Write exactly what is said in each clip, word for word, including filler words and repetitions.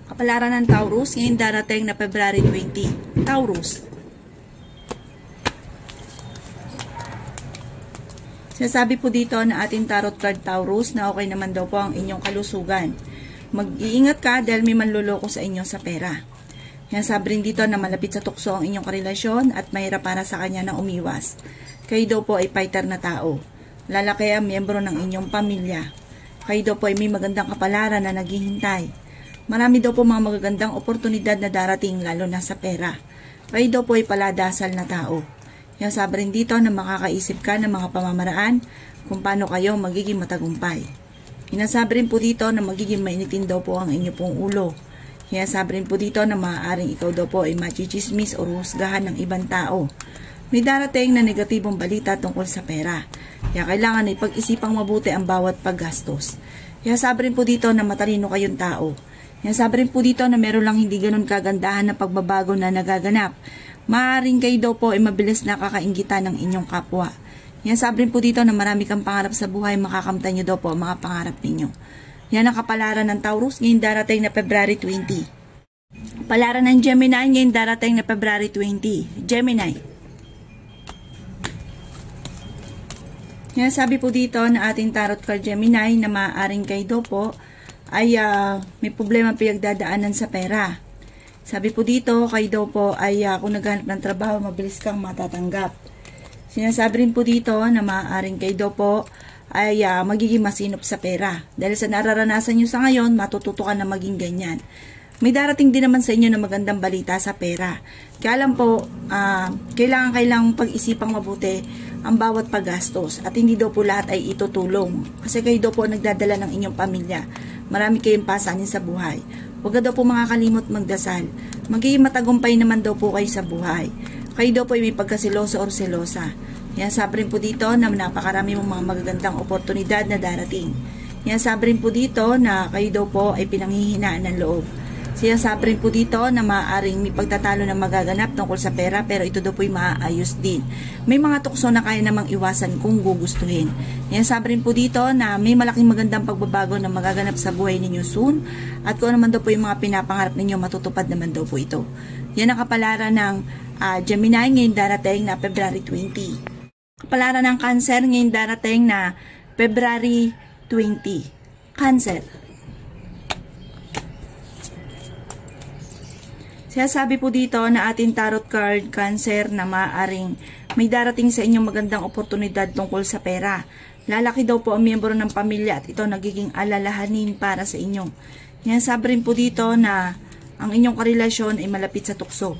Kapalaran ng Taurus, ngayon darating na February twenty. Taurus. Sinasabi po dito na ating tarot card Taurus na okay naman daw po ang inyong kalusugan. Mag-iingat ka dahil may manloloko sa inyo sa pera. Sinasabi rin dito na malapit sa tukso ang inyong karelasyon at mahirap para sa kanya na umiwas. Kayo daw po ay fighter na tao. Lalaki ang miyembro ng inyong pamilya. Kayo daw po ay may magandang kapalaran na naghihintay. Marami daw po mga magagandang oportunidad na darating lalo na sa pera. Kayo daw po ay paladasal na tao. Sinasabi rin dito na makakaisip ka ng mga pamamaraan kung paano kayo magiging matagumpay. Sinasabi rin po dito na magiging mainitin daw po ang inyo pong ulo. Sinasabi rin po dito na maaaring ikaw daw po ay machichismis o husgahan ng ibang tao. May darating na negatibong balita tungkol sa pera. Kaya kailangan ay pag-isipang mabuti ang bawat paggastos. Sinasabi rin po dito na matalino kayong tao. Sinasabi rin po dito na meron lang hindi ganun kagandahan na pagbabago na nagaganap. Maaaring kayo daw po ay mabilis na kakainggitan ng inyong kapwa. Sinasabi rin po dito na marami kang pangarap sa buhay, makakamtan nyo daw po ang mga pangarap ninyo. Yan ang kapalaran ng Taurus ngayon darating na February twenty. Kapalaran ng Gemini ngayon darating na February twenty. Gemini. Sinasabi po dito na ating tarot card Gemini na maaaring kayo daw po ay uh, may problema pinagdadaanan sa pera. Sabi po dito, kayo daw po ay uh, kung naghanap ng trabaho, mabilis kang matatanggap. Sinasabi rin po dito na maaaring kayo daw po ay uh, magiging masinop sa pera. Dahil sa nararanasan nyo sa ngayon, matututo ka na maging ganyan. May darating din naman sa inyo na magandang balita sa pera. Kaya lang po, uh, kailangan kailangang pag-isipang mabuti ang bawat paggastos. At hindi daw po lahat ay itutulong. Kasi kayo daw po nagdadala ng inyong pamilya. Marami kayong pasanin sa buhay. Huwag daw po makakalimot magdasal. Magiging matagumpay naman daw po kayo sa buhay. Kayo daw po ay may pagkasiloso or selosa. Yan sabi rin po dito na napakarami mong mga magagandang oportunidad na darating. Yan sabi rin po dito na kayo daw po ay pinanghihinaan ng loob. Sinasabi rin po dito na maaaring may pagtatalo na magaganap tungkol sa pera pero ito daw po ay maaayos din. May mga tukso na kaya namang iwasan kung gugustuhin. Yan sabi rin po dito na may malaking magandang pagbabago na magaganap sa buhay ninyo soon at kung naman daw po yung mga pinapangarap ninyo matutupad naman daw po ito. Yan ang kapalaran ng uh, Gemini ngayon darating na February twenty. Kapalaran ng Cancer ngayon darating na February twenty. Cancer. Sinasabi po dito na ating tarot card Cancer na maaaring may darating sa inyong magandang oportunidad tungkol sa pera. Lalaki daw po ang miyembro ng pamilya at ito nagiging alalahanin para sa inyo. Sinasabi rin po dito na ang inyong karelasyon ay malapit sa tukso.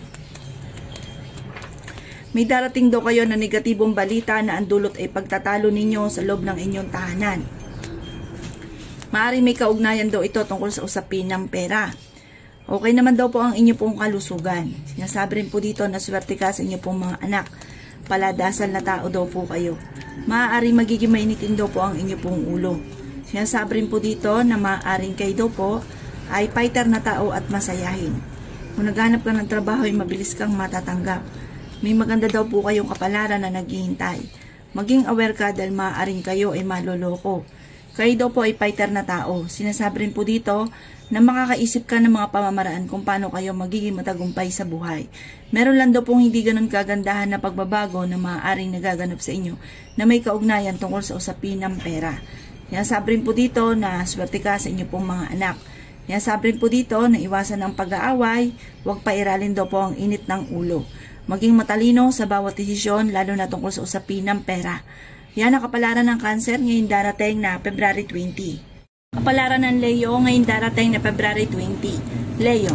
May darating daw kayo na negatibong balita na ang dulot ay pagtatalo ninyo sa loob ng inyong tahanan. Maaaring may kaugnayan daw ito tungkol sa usapin ng pera. Okay naman daw po ang inyo pong kalusugan. Sinasabi rin po dito na swerte ka sa inyo pong mga anak. Paladasal na tao daw po kayo. Maaaring magiging mainitin daw po ang inyo pong ulo. Sinasabi rin po dito na maaaring kayo daw po ay fighter na tao at masayahin. Kung naghanap ka ng trabaho ay mabilis kang matatanggap. May maganda daw po kayong kapalaran na naghihintay. Maging aware ka dahil maaaring kayo ay maloloko. Kayo daw po ay fighter na tao. Sinasabi rin po dito na makakaisip ka ng mga pamamaraan kung paano kayo magiging matagumpay sa buhay. Meron lang daw pong hindi ganun kagandahan na pagbabago na maaaring nagaganap sa inyo na may kaugnayan tungkol sa usapin ng pera. Sinasabi rin po dito na swerte ka sa inyo pong mga anak. Sinasabi rin po dito na iwasan ang pag-aaway, huwag pairalin daw po ang init ng ulo. Maging matalino sa bawat desisyon lalo na tungkol sa usapin ng pera. Yan ang kapalaran ng Cancer ngayon darating na February twenty. Kapalaran ng Leo ngayon darating na February twenty. Leo.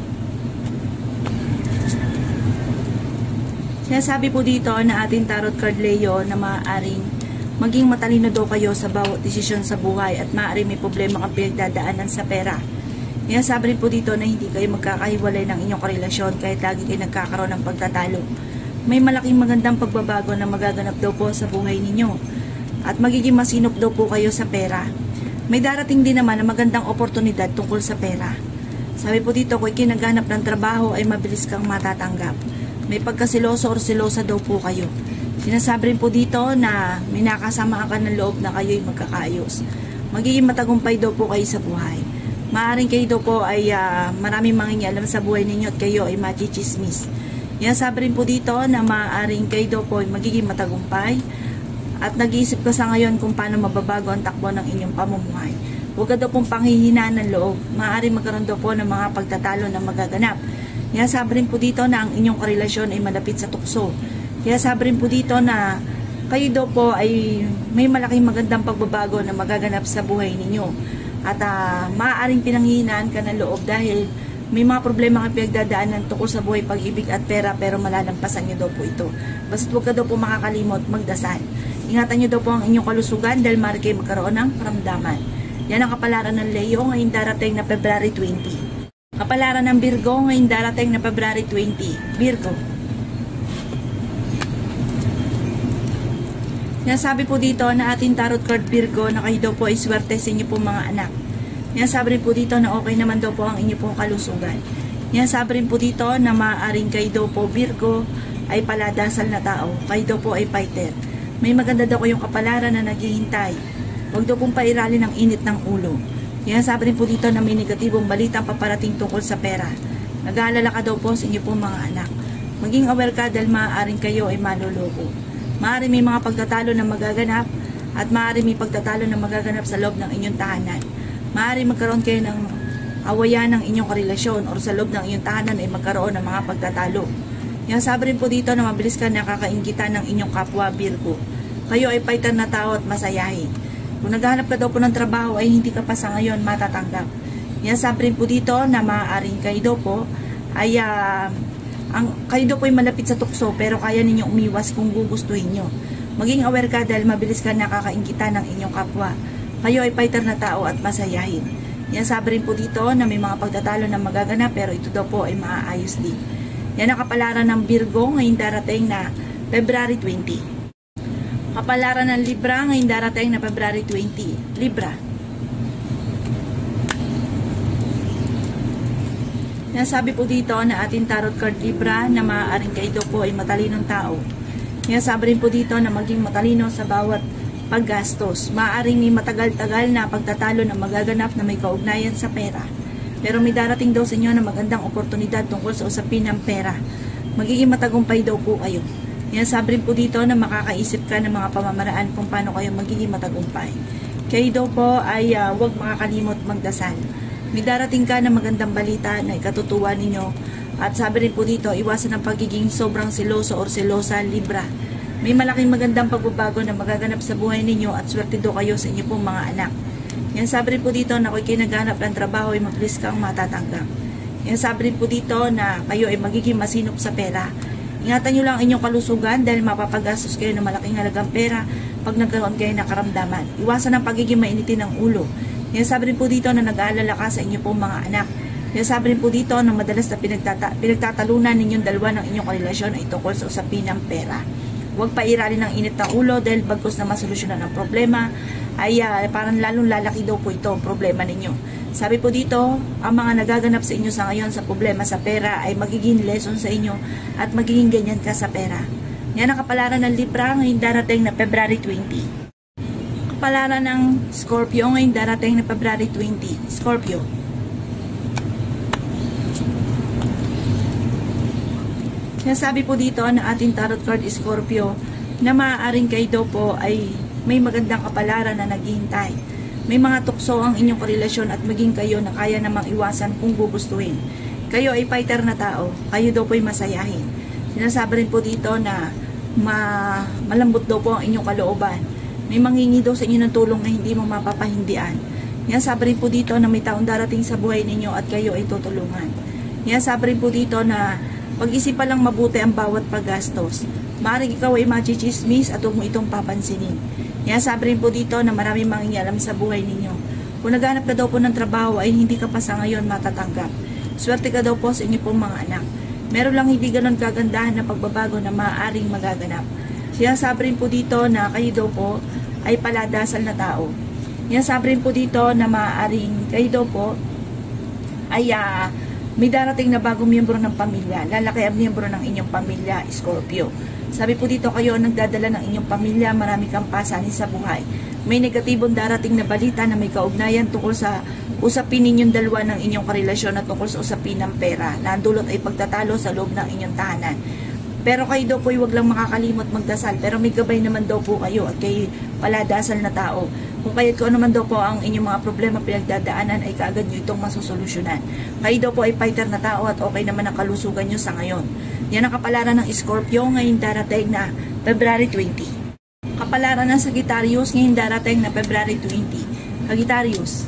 Sinasabi po dito na ating tarot card Leo na maaaring maging matalino daw kayo sa bawat desisyon sa buhay at maaaring may problema kang pinagdadaanan sa pera. Sinasabi rin po dito na hindi kayo magkakahiwalay ng inyong karelasyon kahit lagi kayo nagkakaroon ng pagtatalo. May malaking magandang pagbabago na magaganap daw po sa buhay ninyo at magiging masinop daw po kayo sa pera. May darating din naman na magandang oportunidad tungkol sa pera. Sabi po dito, kung kinaghanap ng trabaho ay mabilis kang matatanggap. May pagkasiloso or silosa daw po kayo. Sinasabi rin po dito na may nakasama ka ng loob na kayo'y magkakaayos. Magiging matagumpay daw po kayo sa buhay. Maaring kayo daw po ay uh, maraming mangingialam sa buhay ninyo at kayo ay machichismis. Yan sabi rin po dito na maaring kayo daw po ay magiging matagumpay at nag-iisip ka sa ngayon kung paano mababago ang takbo ng inyong pamumuhay. Huwag ka daw pong panghihinaan ng loob. Maaring magkaroon daw po ng mga pagtatalo na magaganap. Yan sabi rin po dito na ang inyong karelasyon ay malapit sa tukso. Kaya sabi rin po dito na kayo daw po ay may malaking magandang pagbabago na magaganap sa buhay ninyo. At uh, maaaring pinanghihinaan ka ng loob dahil may mga problema kang pinagdadaanan tungkol sa buhay, pag-ibig at pera, pero malalampasan nyo daw po ito. Basta huwag ka daw po makakalimot magdasal. Ingatan nyo daw po ang inyong kalusugan dahil maaari kayo magkaroon ng karamdaman. Yan ang kapalaran ng Leo ngayong darating na February twenty. Kapalaran ng Virgo ngayong darating na February twenty. Virgo. Yan sabi po dito na ating tarot card Virgo na kayo daw po ay swerte sa inyo po mga anak. Yan sabi rin po dito na okay naman daw po ang inyo pong kalusugan. Yan sabi rin po dito na maaaring kayo daw po Virgo ay paladasal na tao. Kayo daw po ay fighter. May maganda daw kayong kapalaran na naghihintay. Huwag daw pong pairalin ng init ng ulo. Yan sabi rin po dito na may negatibong balita paparating tungkol sa pera. Nag-aalala ka daw po sa inyo pong mga anak. Maging aware ka dahil maaaring kayo ay maluloko. Maaari may mga pagtatalo na magaganap at maaari may pagtatalo na magaganap sa loob ng inyong tahanan. Maaari magkaroon kayo ng awayan ng inyong karelasyon o sa loob ng inyong tahanan ay magkaroon ng mga pagtatalo. Yan sabi rin po dito na mabilis ka nakakainggitan ng inyong kapwa Virgo. Kayo ay fighter na tao at masayahin. Kung naghahanap ka daw po ng trabaho ay hindi ka pa sa ngayon matatanggap. Yan sabi rin po dito na maaaring kayo daw po ay uh, ang kayo daw po ay malapit sa tukso pero kaya ninyong umiwas kung gugustuhin nyo. Maging aware ka dahil mabilis ka nakakainggitan ng inyong kapwa. Kayo ay fighter na tao at masayahin. Yan sabi rin po dito na may mga pagtatalo na magaganap pero ito daw po ay maaayos din. Yan ang kapalaran ng Virgo ngayong darating na February twenty. Kapalaran ng Libra ngayong darating na February twenty. Libra. Sabi po dito na ating tarot card Libra na maaaring kayo po ay matalinong tao. Sabi rin po dito na maging matalino sa bawat paggastos. Maaaring may matagal-tagal na pagtatalo na magaganap na may kaugnayan sa pera. Pero may darating daw sa inyo na magandang oportunidad tungkol sa usapin ng pera. Magiging matagumpay daw po kayo. Sabi rin po dito na makakaisip ka ng mga pamamaraan kung paano kayo magiging matagumpay. Kayo daw po ay uh, huwag makakalimot magdasal. May darating ka na magandang balita na ikatutuwa ninyo. At sabi rin po dito, iwasan ang pagiging sobrang seloso or selosa, Libra. May malaking magandang pagbabago na magaganap sa buhay ninyo at swerte daw kayo sa inyo pong mga anak. Yan sabi rin po dito na kung kayo naghanap ng trabaho ay mabilis kang matatanggap. Yan sabi rin po dito na kayo ay magiging masinop sa pera. Ingatan nyo lang inyong kalusugan dahil mapapagastos kayo ng malaking halagang pera pag nagkaroon kayo ng karamdaman. Iwasan ang pagiging mainitin ng ulo. Yan sabi rin po dito na nag-aalala ka sa inyo pong mga anak. Yan sabi rin po dito na madalas na pinagtata pinagtatalunan ninyong dalawa ng inyong karelasyon ay tungkol sa usapin ng pera. Huwag pairalin ng init ng ulo dahil bagkus na masolusyonan ang problema ay uh, parang lalong lalaki daw po ito ang problema ninyo. Sabi po dito, ang mga nagaganap sa inyo sa ngayon sa problema sa pera ay magiging lesson sa inyo at magiging ganyan ka sa pera. Yan ang kapalaran ng Libra ngayong darating na February twenty. Kapalaran ng Scorpio ngayong darating na February twenty. Scorpio. Sabi po dito na ating tarot card Scorpio na maaaring kayo daw po ay may magandang kapalaran na naghihintay. May mga tukso ang inyong karelasyon at maging kayo na kaya namang iwasan kung gugustuhin. Kayo ay fighter na tao. Kayo daw po ay masayahin. Sinasabi rin po dito na ma malambot daw po ang inyong kalooban. May manghingi daw sa inyo ng tulong na hindi mo mapapahindian. Yan sabi rin po dito na may taong darating sa buhay ninyo at kayo ay tutulungan. Yan sabi rin po dito na pag-isipan lang mabuti ang bawat paggastos. Maaaring ikaw ay machichismis at huwag mo itong papansinin. Yan sabi rin po dito na maraming mangingialam sa buhay ninyo. Kung naghanap ka daw po ng trabaho ay hindi ka pa sa ngayon matatanggap. Swerte ka daw po sa inyo pong mga anak. Meron lang hindi ganon kagandahan na pagbabago na maaaring magaganap. Yan sabi rin po dito na kayo daw po ay paladasal na tao. Yan sabi rin po dito na maaaring kayo daw po ay uh, may darating na bagong miyembro ng pamilya. Lalaki ang miyembro ng inyong pamilya, Scorpio. Sabi po dito kayo ang nagdadala ng inyong pamilya, marami kang pasanin sa buhay. May negatibong darating na balita na may kaugnayan tungkol sa usapin ninyong dalawa ng inyong karelasyon na tungkol sa usapin ng pera na ang dulot ay pagtatalo sa loob ng inyong tahanan. Pero kayo daw po ay huwag lang makakalimot magdasal, pero may gabay naman daw po kayo at kayo paladasal na tao. Kung kaya't kung ano naman daw po ang inyong mga problema pinagdadaanan ay kaagad nyo itong masusolusyonan. Kayo daw po ay fighter na tao at okay naman ang kalusugan nyo sa ngayon. Yan ang kapalaran ng Scorpio ngayon darating na February twenty. Kapalaran ng Sagittarius ngayon darating na February twenty. Sagittarius.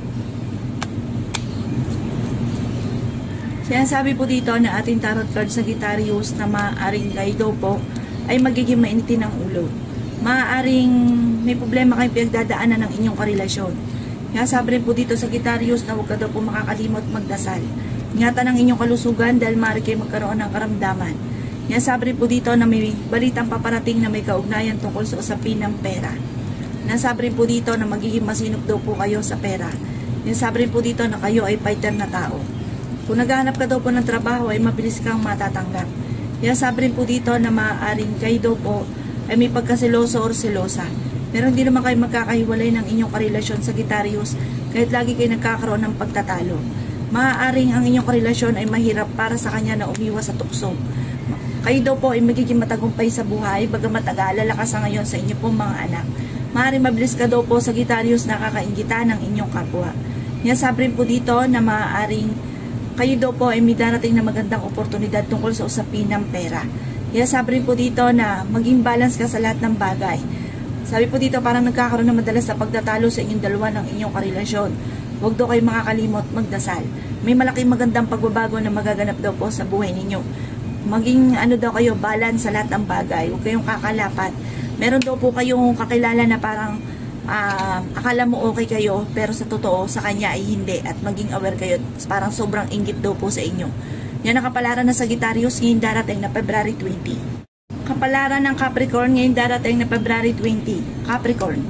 Sinasabi po dito na ating tarot card Sagittarius na maaaring kayo daw po ay magiging mainitin ng ulo. Maaaring may problema kayong pinagdadaanan ng inyong karelasyon. Kaya sabi rin po dito Sagittarius na huwag ka daw po makakalimot magdasal. Ingatan ang inyong kalusugan dahil maaari kayo magkaroon ng karamdaman. Kaya sabi rin po dito na may balitang paparating na may kaugnayan tungkol sa usapin ng pera. Nasabi rin po dito na magiging masinop daw po kayo sa pera. Nasabi rin po dito na kayo ay fighter na tao. Kung naghahanap ka daw po ng trabaho ay mabilis kang matatanggap. Kaya sabi rin po dito na maaaring kayo daw po ay may pagkaseloso or selosa. Pero hindi naman kayo magkakahiwalay ng inyong karelasyon Sagittarius kahit lagi kayo nagkakaroon ng pagtatalo. Maaaring ang inyong karelasyon ay mahirap para sa kanya na umiwas sa tukso. Kayo daw po ay magiging matagumpay sa buhay bagamat nag-aalala ka sa ngayon sa inyo pong mga anak. Maaaring mabilis ka daw po Sagittarius na kakaingitan ng inyong kapwa. Kaya sabi rin po dito na maaaring kayo daw po ay may darating na magandang oportunidad tungkol sa usapin ng pera. Kaya sabi rin po dito na maging balance ka sa lahat ng bagay. Sabi po dito parang nagkakaroon na madalas sa pagtatalo sa inyong dalawa ng inyong karelasyon. Huwag daw kayo makakalimot magdasal. May malaking magandang pagbabago na magaganap daw po sa buhay ninyo. Maging ano daw kayo, balance sa lahat ng bagay. Huwag kayong kakalapat. Meron daw po kayong kakilala na parang Uh, akala mo okay kayo pero sa totoo sa kanya ay hindi at maging aware kayo parang sobrang inggit daw po sa inyo. Yan ang kapalaran ng Sagittarius ngayon darating na February twenty. Kapalaran ng Capricorn ngayon darating na February twenty. Capricorn.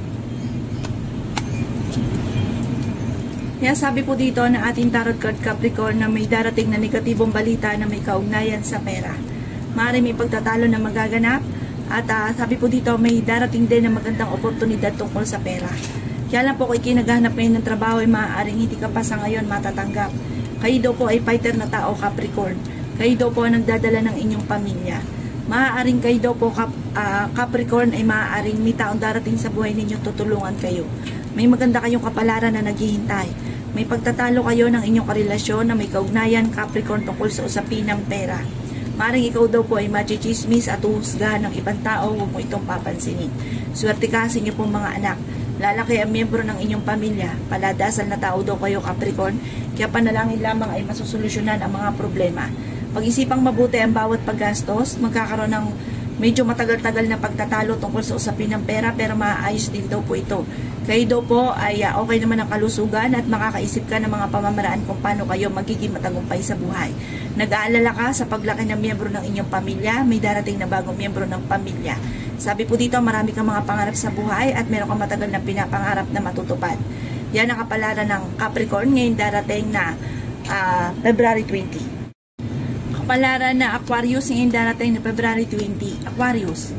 Yan sabi po dito na ating tarot card Capricorn na may darating na negatibong balita na may kaugnayan sa pera. Maaari may pagtatalo na magaganap. At uh, sabi po dito, may darating din na magandang oportunidad tungkol sa pera. Kaya lang po kung ikinaghanap ngayon ng trabaho ay maaaring hindi ka pa sa ngayon matatanggap. Kayo daw po ay fighter na tao Capricorn. Kayo daw po ang nagdadala ng inyong pamilya. Maaaring kayo daw po Cap, uh, Capricorn ay maaaring may taong darating sa buhay ninyo tutulungan kayo. May maganda kayong kapalaran na naghihintay. May pagtatalo kayo ng inyong karelasyon na may kaugnayan Capricorn tungkol sa usapin ng pera. Maring ikaw daw po ay machichismis at uhusgahan ng ibang tao, huwag mo itong papansinin. Swerte ka sa inyo pong mga anak. Lalaki ang miyembro ng inyong pamilya. Paladasal na tao daw kayo Capricorn, kaya panalangin lamang ay masusolusyonan ang mga problema. Pag-isipang mabuti ang bawat paggastos, magkakaroon ng medyo matagal-tagal na pagtatalo tungkol sa usapin ng pera pero maayos din daw po ito. Kayo daw po ay uh, okay naman ang kalusugan at makakaisip ka ng mga pamamaraan kung paano kayo magiging matagumpay sa buhay. Nag-aalala ka sa paglaki ng miyembro ng inyong pamilya, may darating na bagong miyembro ng pamilya. Sabi po dito, marami kang mga pangarap sa buhay at meron kang matagal na pinapangarap na matutupad. Yan ang kapalaran ng Capricorn ngayon darating na uh, February twenty. Kapalaran na Aquarius ngayon darating na February twenty. Aquarius.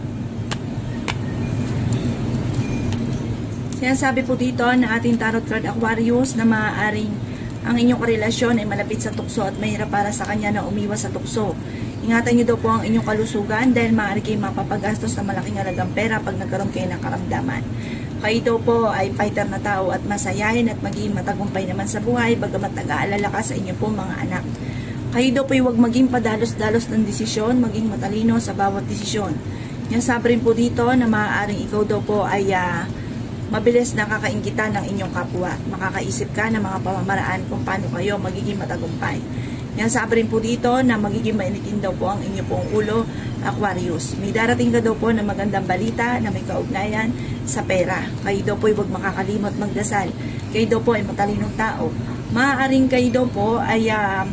Sinasabi po dito na ating tarot card Aquarius na maaaring ang inyong karelasyon ay malapit sa tukso at mahirap para sa kanya na umiwas sa tukso. Ingatan niyo daw po ang inyong kalusugan dahil maaari kayo mapapagastos ng malaking halagang pera pag nagkaroon kayo ng karamdaman. Kayo daw po ay fighter na tao at masayahin at maging matagumpay naman sa buhay bagamat nag-aalala ka sa inyo po mga anak. Kayo daw po ay huwag maging padalos-dalos ng desisyon, maging matalino sa bawat desisyon. Yan sabi rin po dito na maaaring ikaw daw po ay uh, mabilis na kakainggitan ng inyong kapwa. Makakaisip ka ng mga pamamaraan kung paano kayo magiging matagumpay. Yan sabi rin po dito na magiging mainitin daw po ang inyong pong ulo, Aquarius. May darating ka daw po na magandang balita na may kaugnayan sa pera. Kayo daw po ay huwag makakalimot magdasal. Kayo daw po ay matalinong tao. Maaaring kayo daw po ay uh,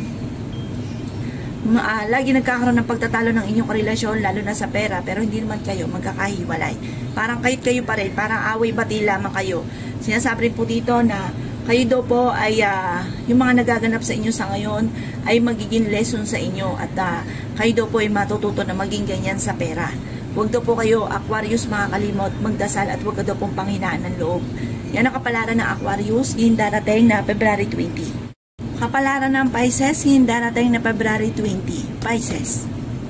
Uh, lagi nagkakaroon ng pagtatalo ng inyong relasyon lalo na sa pera pero hindi naman kayo magkakahiwalay. Parang kahit kayo pa rin, parang away-bati lamang kayo. Sinasabi rin po dito na kayo daw po ay uh, yung mga nagaganap sa inyo sa ngayon ay magiging lesson sa inyo at uh, kayo daw po ay matututo na maging ganyan sa pera. Huwag daw po kayo Aquarius makakalimot magdasal at huwag daw pong panghinaan ng loob. Yan ang kapalaran ng Aquarius, yung darating na February twenty. Kapalaran ng Pisces, yung darating na February twenty. Pisces.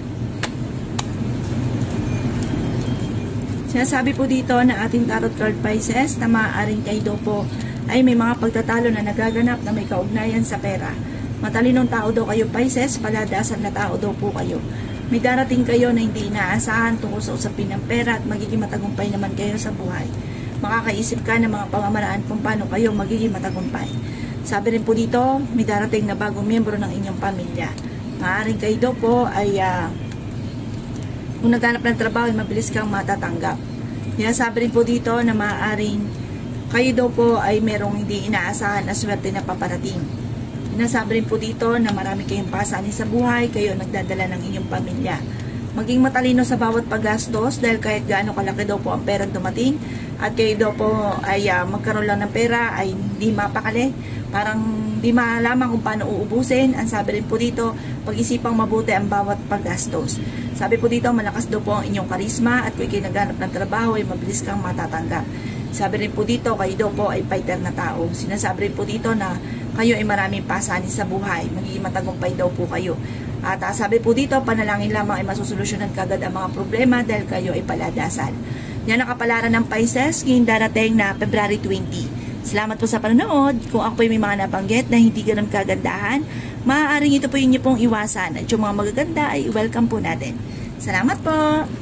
Sinasabi po dito na ating tarot card Pisces na maaaring kayo po ay may mga pagtatalo na nagaganap na may kaugnayan sa pera. Matalinong tao daw kayo Pisces, paladasan na tao daw po kayo. May darating kayo na hindi inaasahan tungkol sa usapin ng pera at magiging matagumpay naman kayo sa buhay. Makakaisip ka ng mga pamamaraan kung paano kayo magiging matagumpay. Sabi rin po dito, may darating na bagong miyembro ng inyong pamilya. Maaaring kayo daw po ay uh, kung naghanap ng trabaho ay mabilis kang matatanggap. Sinasabi rin po dito na maaaring kayo daw po ay merong hindi inaasahan na swerte na paparating. Sinasabi rin po dito na marami kayong pasanin sa buhay, kayo nagdadala ng inyong pamilya. Maging matalino sa bawat paggastos dahil kahit gaano kalaki daw po ang perang dumating at kayo daw po ay uh, magkaroon lang ng pera ay hindi mapakali. Parang di malaman kung paano uubusin. Ang sabi rin po dito, pag-isipang mabuti ang bawat paggastos. Sabi po dito, malakas daw po ang inyong karisma at kung kayo naghanap ng trabaho ay mabilis kang matatanggap. Sabi rin po dito, kayo daw po ay fighter na tao. Sinasabi rin po dito na kayo ay maraming pasanin sa buhay. Magiging matagumpay daw po kayo. At uh, sabi po dito, panalangin lamang ay masusolusyonan kagad ang mga problema dahil kayo ay paladasan. Yan ang kapalaran ng Pisces ngayong darating na February twenty. Salamat po sa panonood. Kung ako po may mga nabanggit na hindi ganun kagandahan, maaaring ito po yun niyo pong iwasan. At yung mga magaganda ay welcome po natin. Salamat po!